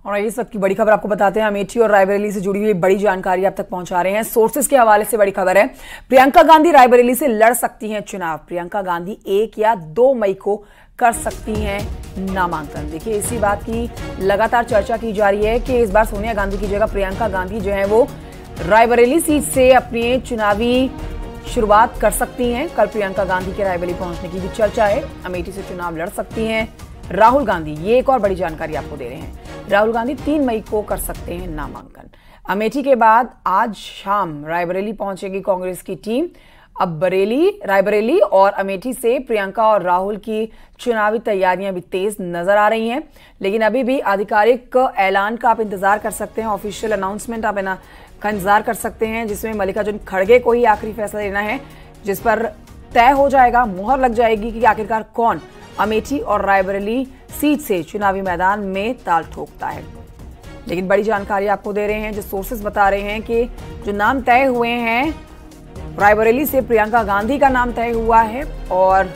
और इस वक्त की बड़ी खबर आपको बताते हैं। अमेठी और रायबरेली से जुड़ी हुई बड़ी जानकारी आप तक पहुंचा रहे हैं। सोर्सेस के हवाले से बड़ी खबर है, प्रियंका गांधी रायबरेली से लड़ सकती हैं चुनाव। प्रियंका गांधी 1 या 2 मई को कर सकती हैं नामांकन। देखिए, इसी बात की लगातार चर्चा की जा रही है कि इस बार सोनिया गांधी की जगह प्रियंका गांधी जो है वो रायबरेली सीट से अपनी चुनावी शुरुआत कर सकती हैं। कल प्रियंका गांधी के रायबरेली पहुंचने की भी चर्चा है। अमेठी से चुनाव लड़ सकती हैं राहुल गांधी। ये एक और बड़ी जानकारी आपको दे रहे हैं। राहुल गांधी 3 मई को कर सकते हैं नामांकन। अमेठी के बाद आज शाम रायबरेली पहुंचेगी कांग्रेस की टीम। अब रायबरेली और अमेठी से प्रियंका और राहुल की चुनावी तैयारियां भी तेज नजर आ रही हैं, लेकिन अभी भी आधिकारिक ऐलान का आप इंतजार कर सकते हैं। ऑफिशियल अनाउंसमेंट आप का इंतजार कर सकते हैं, जिसमें मल्लिकार्जुन खड़गे को ही आखिरी फैसला लेना है, जिस पर तय हो जाएगा, मुहर लग जाएगी कि आखिरकार कौन अमेठी और रायबरेली सीट से चुनावी मैदान में ताल ठोकता है। लेकिन बड़ी जानकारी आपको दे रहे हैं, जो सोर्सेस बता रहे हैं कि जो नाम तय हुए हैं, रायबरेली से प्रियंका गांधी का नाम तय हुआ है और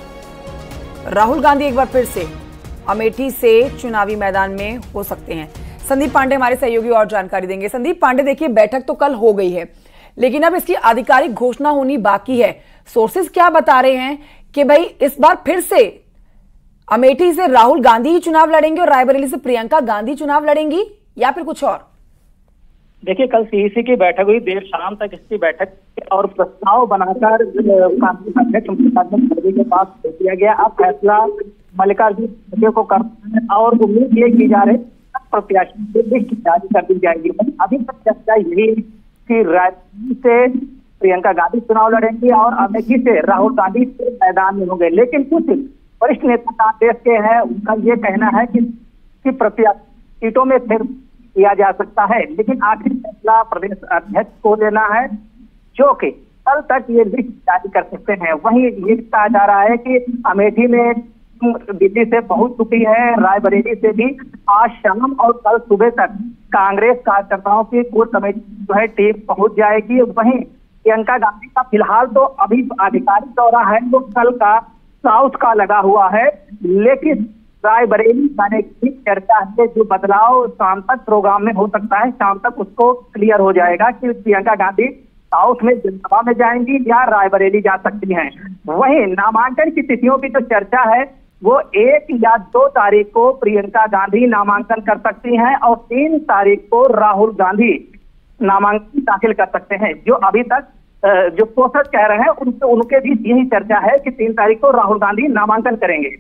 राहुल गांधी एक बार फिर से अमेठी से चुनावी मैदान में हो सकते हैं। संदीप पांडे हमारे सहयोगी और जानकारी देंगे। संदीप पांडे, देखिए, बैठक तो कल हो गई है, लेकिन अब इसकी आधिकारिक घोषणा होनी बाकी है। सोर्सेस क्या बता रहे हैं कि भाई इस बार फिर से अमेठी से राहुल गांधी ही चुनाव लड़ेंगे और रायबरेली से प्रियंका गांधी चुनाव लड़ेंगी, या फिर कुछ और? देखिए, कल सीईसी की बैठक हुई, देर शाम तक इसकी बैठक और प्रस्ताव बनाकर कांग्रेस अध्यक्ष मल्लिकार्जुन खड़गे के पास भेज दिया गया। अब फैसला मल्लिकार्जुन खड़गे को करना है और उम्मीद ये की जा रही है प्रत्याशी की लिस्ट जारी कर दी जाएगी। अभी तक चर्चा यही है कि रायबरेली से प्रियंका गांधी चुनाव लड़ेंगी और अमेठी से राहुल गांधी मैदान में होंगे। लेकिन कुछ वरिष्ठ नेता कांग्रेस के हैं, उनका ये कहना है कि प्रत्याशी सीटों में फिर किया जा सकता है, लेकिन आखिरी फैसला प्रदेश अध्यक्ष को लेना है, जो कि कल तक ये लिस्ट जारी कर सकते हैं। वहीं ये कहा जा रहा है कि अमेठी में दिल्ली से पहुंच चुकी है, रायबरेली से भी आज शाम और कल सुबह तक कांग्रेस कार्यकर्ताओं की कोर कमेटी जो है टीम पहुंच जाएगी। वहीं प्रियंका गांधी का फिलहाल तो अभी आधिकारिक दौरा है, वो कल का साउथ का लगा हुआ है, लेकिन रायबरेली जाने की चर्चा है। जो बदलाव शाम तक प्रोग्राम में हो सकता है, शाम तक उसको क्लियर हो जाएगा कि प्रियंका गांधी साउथ में जनसभा में जाएंगी या रायबरेली जा सकती हैं। वहीं नामांकन की तिथियों की जो चर्चा है, वो 1 या 2 तारीख को प्रियंका गांधी नामांकन कर सकती हैं और 3 तारीख को राहुल गांधी नामांकन दाखिल कर सकते हैं। जो अभी तक जो सोर्सेस कह रहे हैं उनके बीच यही चर्चा है कि 3 तारीख को राहुल गांधी नामांकन करेंगे।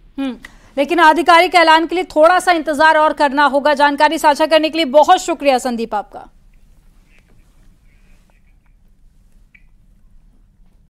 लेकिन आधिकारिक ऐलान के लिए थोड़ा सा इंतजार और करना होगा। जानकारी साझा करने के लिए बहुत शुक्रिया संदीप आपका।